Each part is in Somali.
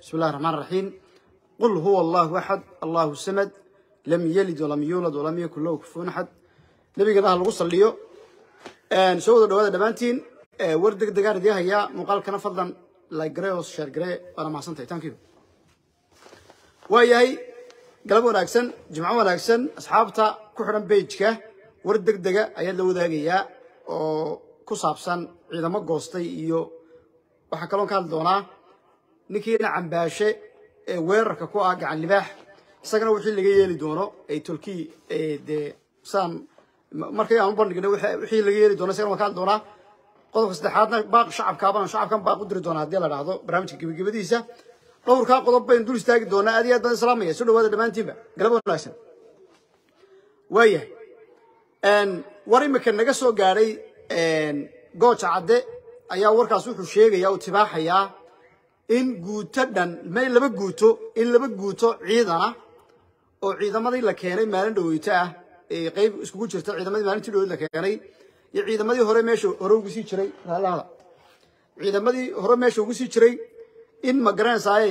بسم الله الرحمن الرحيم. قل هو الله أحد الله الصمد لم يلد ولم يولد ولم يكن له كفوا أحد. نبي قال الله وصل ليه سووا هذا دبانتين ورد دقار دي هي مقال كنا فضلا لا جريوس شر جري أنا ما صنتي تانكيو وياي قلبوا راكسن جمعوا راكسن أصحابته كحرم بيجك ورد دقة أياد لو ذاقية وكصابسن إذا ما قصتي يو وحكلون كان دونا نكينا عن باشة ويرك كوا عن لباح سكنوا وحيل اللي جاي لدونه أي تركي ده سام مركي عم برني كده وحيل اللي جاي لدونه سكنوا كان دونا قدر استحادنا باق شعب كابان شعب كان باق قدر دونا هذي على هذا برامج كبير ديسة لو ركاب قدر بين دول استاج دونا هذه هذا السلامية سلوا هذا دمان تيبا قلبوا ناسن وياه أن وري مكان نجسوا جاري أن قوش عدة أيها وركا سوحو شيء يا وتباح يا إن جوتدن ما إلا بجوتو إلا بجوتو عيدنا أو عيدا ما ذي لكيني ما ندويته قيب اسكوت شرط عيدا ما ذي ما ندوي لكيني عيدا ما ذي هرم ماشوا هرم قسي شري لا عيدا ما ذي هرم ماشوا قسي شري إن مجران ساي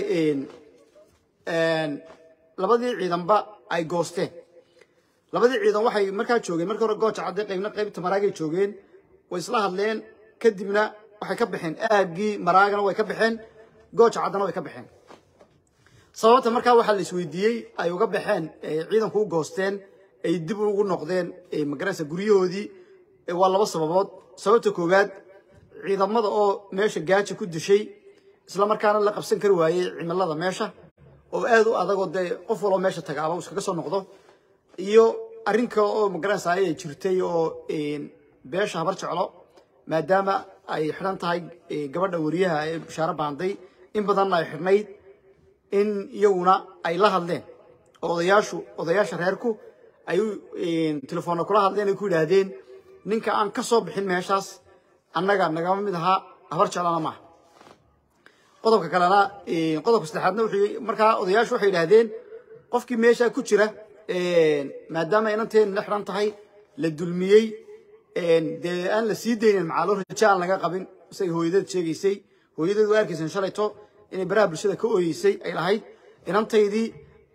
إن لبدي عيدا با أي جوستين لبدي عيدا واحد مركز شوجين مركز رجعت عدة قيمنا قيب تمراجع شوجين وإصلاح اللين كدبنا waxay ka bixin aagii maraagana way ka bixin gooch cadana way ka bixin sababta markaa waxa la isweydiiyay ay uga bixeen ciidanku u goosteen ay dib ugu noqdeen magarasa guriyoodii waa laba sababood sababta koowaad ciidamada oo meesha gaajo ku dishay isla markaana la qabsan kari waayay cimilada meesha oo aad u adag oo qof walba meesha tagaaba uu iskaga soo noqdo iyo arrinka oo magarasa ay jirtay oo beesha habar jeclo maadaama ay xiran tahay gabadha wariyaha ee bishaara baanday in badan ay xirnayd in iyaguna ay la hadleen odayaasha reerku ay telefoon kula hadleen ay ku yiraahdeen ninka aan ka soo bixin meeshaas annaga naga mid aha habar jeclana ma qodobka kalena qodobka saddexaadna wuxuu markaa odayaashu waxay yiraahdeen qofkii meesha ku jira maadaama inanteen la xiran tahay la dulmiyay dee aan la sii deynin macaalo rajaan laga qabin say hooyadeed sheegaysay hooyadeed waa arkaysan shalayto inay baraha bulshada ka ooyeysay ay lahayd inantaydii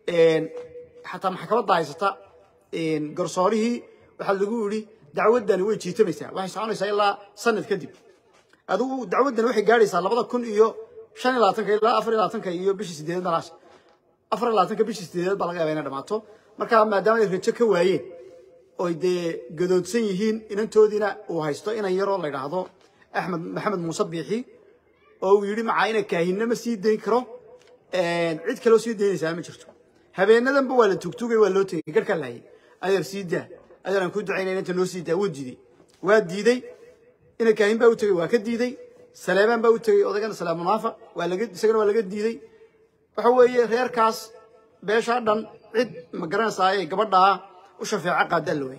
xataa maxkamadda haysata garsoorihii waxaa lagu yidhi dacwaddani way jiitamaysaa waxay soconaysaa ilaa sanad kadib adigu dacwaddani waxay gaadhaysaa 2025 ilaa 24 iyo bishii 8 dalash 24 bishii 8 baa laga yaabaa inay dhamaato marka maadaama ay rajo ka waayeen oo de gadoodsan yihiin inantoodina uu haysto inan yaro la yiraahdo Axmed Maxamed Muuse Biixi oo uu yiri macaayina kaahinna ma sii deyn karo cid kale oo sii deynaysa ma jirto habeenadan ba wala tugtugay waa loo tagay garka lahayd ayar sii daa ayaan ku ducaynay inta loo sii daa waa diiday ina kaahin baa u tagay waa ka diiday Saleeman baa u tagay odagana Salaam Munaafa isagana waa laga diiday waxa weeye reerkaas beesha dhan cid ma garanaysaa gabadha وشفاعة قادة لوي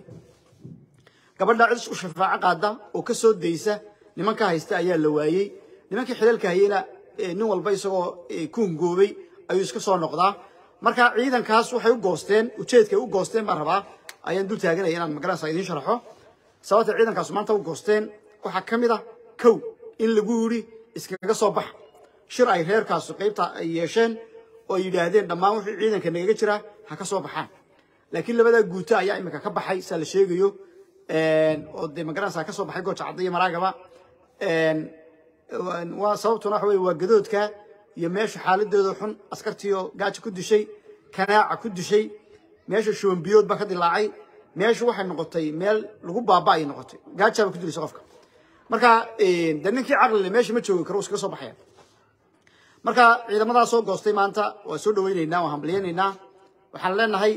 قبل لا عدس وشفاعة قادة وكسود ديسة لمن كهيست أيام لواي لمن كحلال كهينا نوال بيسو كون جوبي أيوسك صار نقطة مركا عيدا كاس وحيو جوستين وشيت كيو جوستين مرحبا أيام دول تاجر أيام مقرن صايدين شرحه سواء عيدا كاس مانتا وجوستين وحكم ده كو إن لجوري إسكاك صباح شرعي غير كاس قيبتا يشين ويدهدين دماغ عيدا كنا يجرا هكا صباحان لكن لبدا جوتا يا إما كبحي سال شيء قد مقرنسا كسب حاجة قوش عضية مراقبة وصوتنا حوي وجدود كا يمشي حالة دحون أسكرتيو قاعد كل شيء كناع كل شيء ماشي شو بيوت بكد اللاعي ماشي واحد نقطي ميل لقوا باباي نقطي قاعد شاب كل شيء مركا دنيك عقل اللي ماشي متشو كروس كسب حياة مركا إذا ما صوب قصتي ما أنت وسود ويننا وهمليننا وحلنا هاي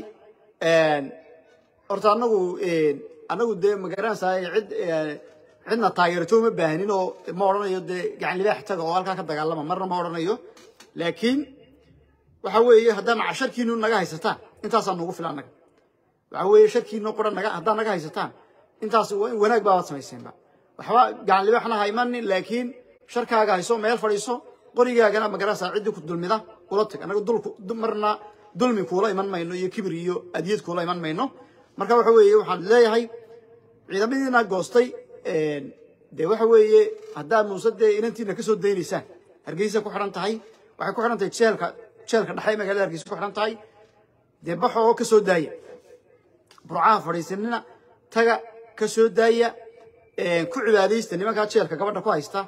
horta anagu de magaranaysaa cidna taageerto ma baahanin oo ma oranayo de gacan libaax taga oo halka ka dagaalama marna ma oranayo laakiin waxa weeye haddana casharkiinu naga haysataan intaas aan ugu filannaga waxa weeye sharkiinu qoran naga haddana naga haysataan intaas wanaag baa wad samayseenba waxba gacan libaaxna haymanin laakiin sharkaaga hayso meel fadhiiso qorigaagana magaranaysaa cidii ku dulmida ula tag anagu marna dulmi kuula iman mayno iyo kibir iyo adiyad kuula iman mayno marka waxa weeye waxaan leeyahay ciidamadiina goostay de waxa weeye hadaa muusade inantiina ka soo deynaysan hargeysa ku xiran tahay waxay ku xiran tahay jeelka dhaxay magaalada Hargeysa ku xiran tahay dee baxo oo ka soo daaya burcaha fadhiisanina taga ka soo daaya ku cibaadaysta nimanka jeelka gabadha ku haysta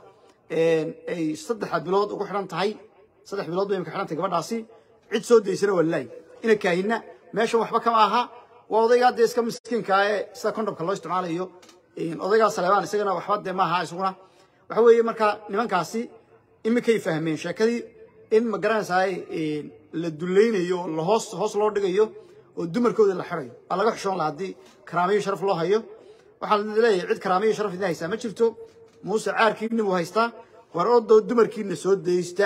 ay 3 bilood ugu xiran tahay 3 bilood bay ka xiran tahay gabadhaasi cid soo deysana wallahi ina kaahina meesha waxba kama aha waa odayga de iska miskiinka ee sida kondhomka loo isticmaalayo odayga Saleebaan isagana waxba de ma aha isaguna waxa weeye marka nimankaasi imikay fahmeen sheekadii in ma garanaysaay la dulaynayo la hoos loo dhigayo oo dumarkooda la xirayo laga xishoon laadii karaamiyo sharaf loo hayo waxa la leeyahay cid karaamiyo sharaf idin haysa ma jirto Muuse caarkiina uu haysta war oo dumarkiina soo deeysta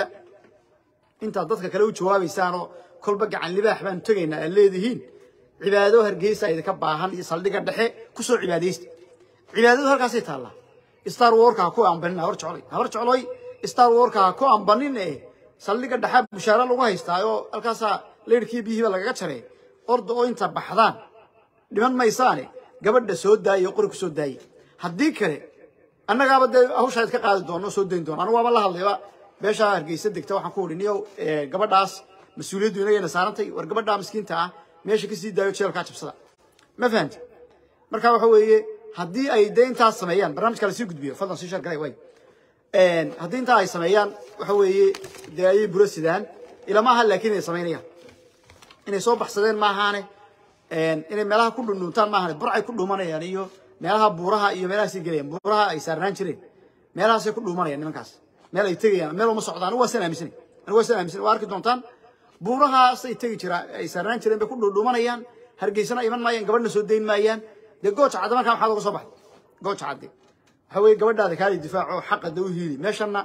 inta dadka kale u jawaabaysaan oo kolba gacan libaax baan tagaynaa leedihiin cibaado Hargeysa ay ka baahan iyo saldhiga dhexe ku soo cibaadeysta cibaadadu halkaas ay taala Star Warka ku ambanin hor jeclay Star Warka ku ambanin saldhiga dhexe bishaara lagu haystaayo halkaas leerkii bihiba lagaga jaray ordo oo inta baxdaan dhiman maysaane gabadha soo daayo qorku soo daayay hadii kale annaga bad hawshaad ka qaadi doono soo deyn doono anigu waaba la hadlayba beesha Hargeysa degta waxaan ku oriniyo gabadhaas mas'uuliyadu inay saarantay war gabadha miskiinta ah meesha ka sii daayo jeelka jabsada ma fahanti marka waxa weeye hadii ay deyntaas sameeyaan barnaamijka la sii gudbiyo fadlan sii shaqay way hadii inta ay sameeyaan waxa weeye deeyay burasidaan ila ma aha laakiin ay sameeyaan inay soo baxsadeen ma ahaane inay meelaha ku dhununtaan ma ahaane burcay ku dhuumanayaan iyo meelaha buuraha iyo meelaha si galeen buuraha ay saarnaan jireen meelaha ay ku dhuumanayaan nimankaas meel ay tagayaan meel uma socdaan waa sanaaminsan waa arki doontaan buuraha ay tagi jira ay saarnaan jireen bay ku dhuumanayaan Hargeysana iman maayaan gabadhna soo deyn maayaan de gooja cad markaa waxa laga soo baxay gooja cad waxa weeye gabadhaada kaali difaaco xaq u hiili meeshana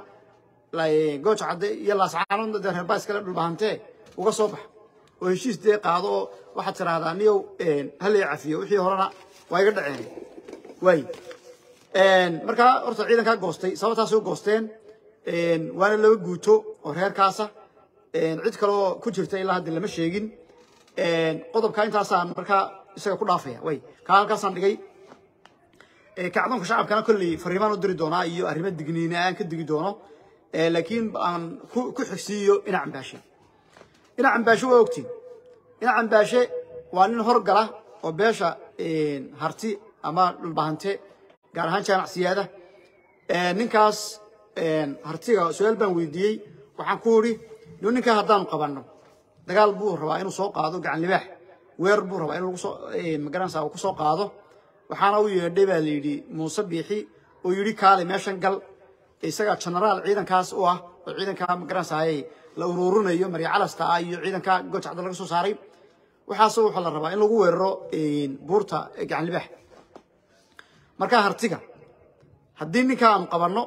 gooja cad iyo laascaanood da reer baas kala dhulbaantee uga soo bax oo heshiis de qaado waxa tiraahdaa niyow hal ay cafiyo wixii horena way ga dhaceen way marka horta ciidanka goostay sababtaas oo goosteen waana laba guuto oo reerkaasa cid kale oo ku jirta ilaa hadda lama sheegin qodobka intaas aan marka isaga ku dhaafaya way ka halkaas aan dhigay kacdoonka shacabkana kulli fariimaan u diri doona iyo arrimo digniina aan ka digi doono laakiin aan ku xigsiyo ina cambaasho waa ogtiin ina cambaashe waa nin horgala oo beesha harti ama dhulbahante gaar ahaan janacsiyada ninkaas hartiga su'aal baan weydiiyay waxaan ku iri ninka haddaan qabanno dagaal buu rabaa inuu soo qaado gacan libaax weer buu rabaa inuu soo magaranaysa uu ku soo qaado waxaana uu yeedhay baa la yiri Muuse Biixi oo yiri kaale meeshan gal isaga generaal ciidankaas oo ah oo ciidanka magaranaysa la ururinayo Maria Calasta iyo ciidanka gocada laga soo saaray waxa soo waxa la rabaa in lagu weeraro buurta gacan libaax marka hartiga haddii ninka aan qabanno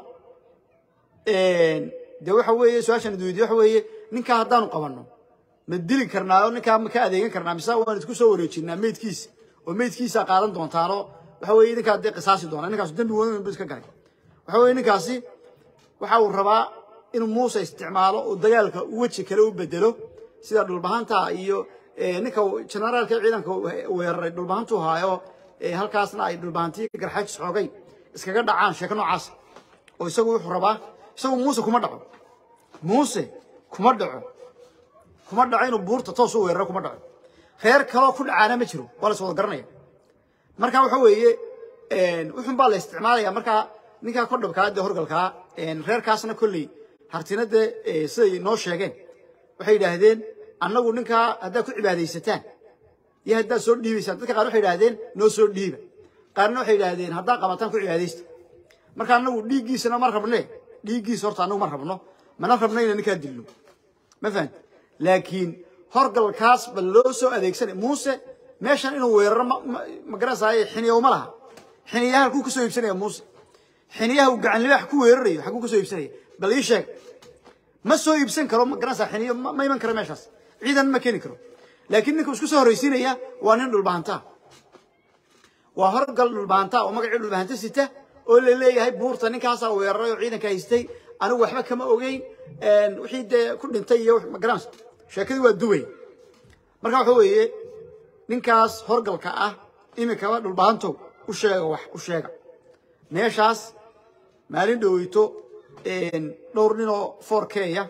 de waxa weeye su'aashan duudiyo waxa weeye ninka haddaan qabanno ma dili karnaa ninka ma ka adeegan karnaa mise waan isku soo wareejinaa meedkiisa qaadan doontaano waxa weeye ninka de qisaasi doona ninkaas dambi weyn iska galay waxa weeye ninkaasi waxa uu rabaa inuu Muuse isticmaalo oo dagaalka waji kale u bedelo sida dhulbahanta iyo ninka generaalka ciidanka weeraray dhulbahantu haayo halkaasna ay dhulbahantii garxaaj xoogay iskaga dhacaan sheeko noocaas oo isagu wuxuu rabaa isagu Muuse kuma dhaco inuu buurta toos u weeraro kuma dhaco reer kale ku dhacaana ma jiro wala soo garanaya marka waxa weeye wuxuu baa la isticmaalaya marka ninka kordhabka ah horgalka reerkaasna kulli hartinada siday noo sheegeen waxay yiraahdeen annagu ninka hadda ku cibaadeysataan iyo hadda soo dhiibaysaan dadka qaar waxay yiraahdeen noo soo dhiiba qaarna waxay yiraahdeen hadda qabataan ku cibaadeysta marka annagu dhiigiisana ma rabne dhiigiisa horta annagu ma rabno mana rabno in ninka dilno ma fahant laakiin horgalkaas bal loo soo adeegsanay Muuse meeshan inuu weeraro ma garanayay xiniyo ma laha xiniyaha ku soo iibsanaya Muuse xiniyaha uu gacan libaax ku weerarayo xaq ku soo iibsanaya bal ii sheeg ma soo iibsan karo ma garanayay xiniyo ma iman karo meeshaas ciidan ma keeni karo laakiin ninka isku soo horeysiinaya waa nin dhulbahanta waa horgal dhulbahanta oo magaciisa dhulbahanta sita oo la leeyahay buurta ninkaas oo weeraray ciidanka haystay anigu waxba kama ogeyn wixii de ku dhintay iyo ma garanayay sheekadii waa duway marka waxa weeye ninkaas horgalka ah imika waa dhulbahanto u sheega meeshaas maalin dhaweyto dhowr nin oo 4K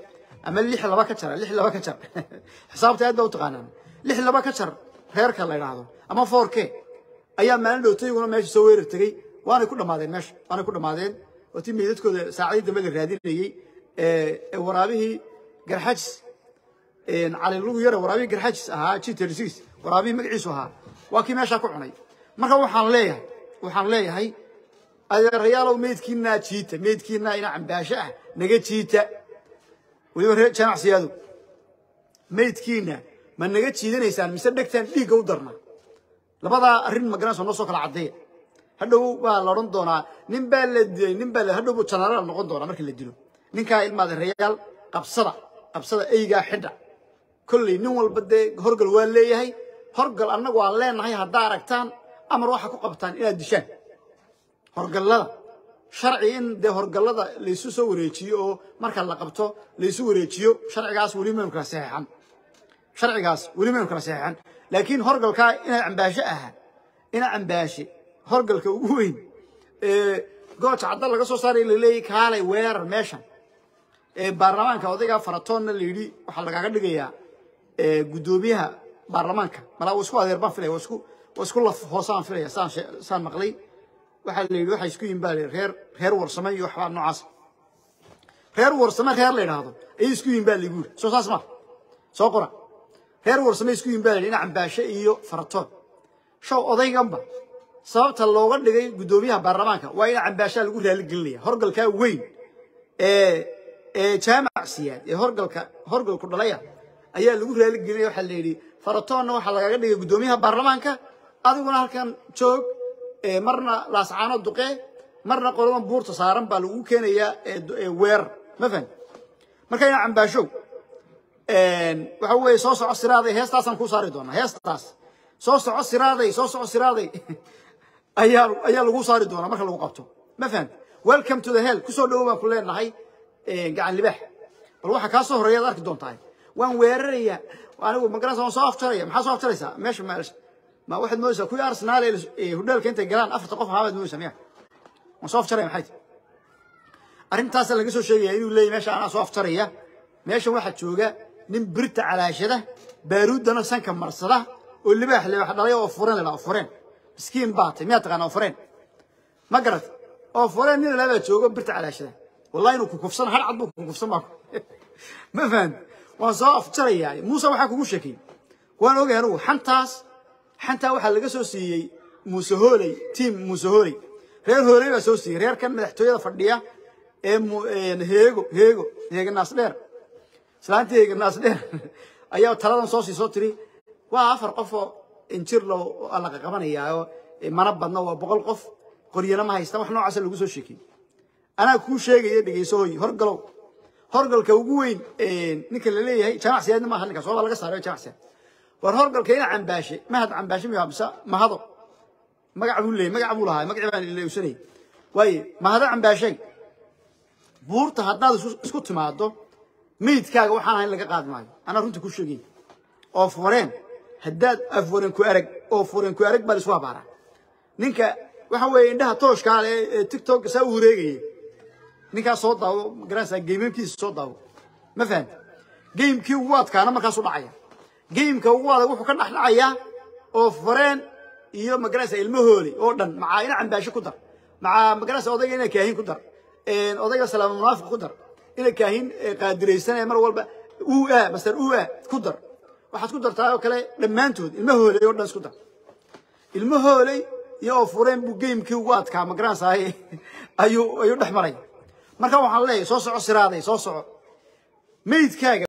أما اللي حلا بكتر اللي حلا بكتر حسابتي هذا وتقانن اللي حلا بكتر غيرك الله يرحمه أما 4K أيام ما عنده تيجون ماشي سوير تجي وأنا كل ما ذين ماشي أنا كل ما ذين وتيم يدك سعيد دمج الرياضي اللي ورابيه جرحجس على اللو يرى ورابيه جرحجس شيء ترسيس ورابيه مقعسها وكي ماشي أكو عني مرة وحن ليه هاي الريال وميدكينا تشيتا ميدكينا إنا عم باشا نجت تشيتا ويوري كان عسيادو ميدكينا ما نجت تشيتا نيسان مسدكتان ليه قودرنا لبضع الرين مجران سنوسوك العادية هذا بالروندونا نبال هذا بتشنارا نقدونا مركل الدلو نكا الماد الريال قبصة أيجا حدا كل نوع بدي هرجل واللي هي هرجل أنا وعلين هي هداركتان أمر واحد قبطان إلى الدشان هرجلada sharci in de horgalada la isu soo wareejiyo oo marka la qabto la isu wareejiyo sharcigaas wali ma kala saxan laakiin horgalka ina cambaashe horgalka ugu weyn goocha cadda laga soo saaray leeyahay kaalay weerar meeshan baarlamaanka odayga faratoonna leeydi waxa laga dhigayaa gudoomiyaha baarlamaanka mala isku adeer baan filay isku la hoosaan filay saan maqlay waxa la yiri waxa isku yimaadeen reer warsamay iyo waxba noocaas reer warsamay reer la yiraahdo ay isku yimaadeen guur soo saasma soo qora reer warsamay isku yimaadeen in cambaashe iyo faratoon show odayganba sababta looga dhigay gudoomiyaha baarlamaanka waa in cambaashe lagu raali gelinayo horgalka weyn jaamacsiyaad horgalku dhalaya ayaa lagu raali gelinaya waxa la yiri faratoonna waxa laga dhigay gudoomiyaha baarlamaanka adiguna halkan joog marna laascaano duqe marna qoladan buurta saaran baa lagu keenayaa weer ma fahan marka ina cambaasho waxa weey soo soco siraaday heestaasan ku saari doona heestaas soo soco siraaday ayaa lagu saari doona marka lagu qabto ma fahan welcome to the hell ku soo dhaw baan ku leenahay gacan libax bal waxa ka soo horeeyay arki doontaa waan weeraraya anigu magaran soo aftaraya maxaa soo aftaraysa meesha ما واحد موسى كوي أرسنال هدول كنت جلان أفرت قف هذا موسى مياه وصوف ترى محيط أرنت تاسل لقيسو شيء يقول لي ماشي أنا صوف ترى ماشي واحد شوجا نمبرت على شده بارود أنا سان كم مرصده واللي بيحلي واحد عليه أوفرين مسكين باطي 100 غنا أوفرين ما قرت أوفرين نين لا بتشوجا برت على شده والله إنه كوكفصن هل عضو كوكفصن معك ما فهمت وصوف ترى يعني موسى وحكوا مش شكيم وأنا أقول أروح حتى واحد لقى سوسي موسهولي تيم موسهولي غير هولي بسوسي غير كان مدحتوية فردية هيجو الناس دير سلانتي هيجو الناس دير أيها ثلاثة صوصي صوتري وعفر قفو انشر له الله كمان هي مربنا وبقول قف قرينا ما هيستوى إحنا عسل لقى سوسيكي أنا كل شيء يدي يسوي هرجل كوجوين نكل اللي هي شمع سيادنا ما خليك صوب لقى صار شمع سياد ورهرجل كينا عن باشي ما هذا عن باشي ما هذا ما قعبوا لي ما قعبوا لها ما قعبوا اللي يسري واي ما هذا عن باشي بورت هذا اسكت ما هذا ميت كاغ وحنا لقى قاد معي أنا رنت كل شيء أوفرين هداد أفورين كوارق بالسوا بارا نينك وحوي عندها توش كان تيك توك سووا ريجي نينك صوت داو جراسة جيمين كيس صوت داو ما فهمت جيم كيو وات كان ما كان صوت عيا جيم كواد وحنا كنا إحنا عيا أوفرين يوم مجلس المهولي أردن معاينا عن باش كدر مع مجلس أوضينا كاهين كدر أوضينا سلام منافق كدر إلى كاهين قادرين سنة مرة والبا بس كدر واحد كدر تاعو كلا لما أنتوا المهولي أردن كدر المهولي يوفرين بجيم كواد كام مجلس هاي أيو نحمرين مركب حلي صوص عسر هذا صوص ميت كاجا